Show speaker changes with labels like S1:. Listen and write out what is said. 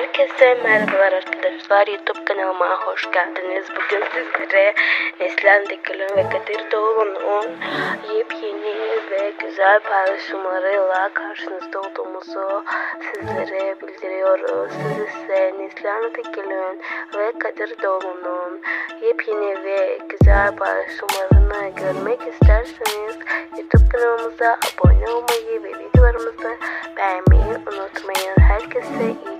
S1: Herkese merhabalar arkadaşlar. YouTube kanalıma hoş geldiniz. Bugün sizlere Neslihan Tekgül'ün ve Kadir Doğulu'nun yepyeni ve güzel paylaşımlarıyla karşınızda olduğumuzu sizlere bildiriyoruz. Siz ise Neslihan Tekgül'ün ve Kadir Doğulu'nun yepyeni ve güzel paylaşımlarını görmek isterseniz YouTube kanalımıza abone olmayı ve videolarımızı beğenmeyi unutmayın. Herkese iyi